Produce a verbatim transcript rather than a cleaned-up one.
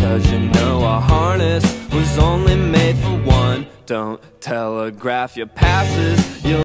Cause you know a harness was only made for one. Don't telegraph your passes, you'll